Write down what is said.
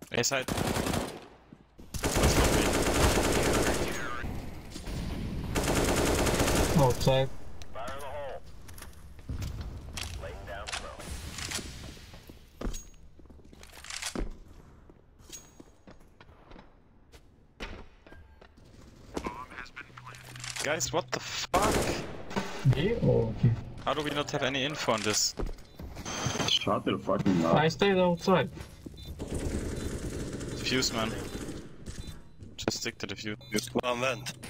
A side. Outside. Fire in the hole. Laying down smoke. Guys, what the fuck? B? Oh, okay. How do we not have any info on this? Shut your fucking mouth. I stayed outside. Fuse, man. Just stick to the fuse. One vent.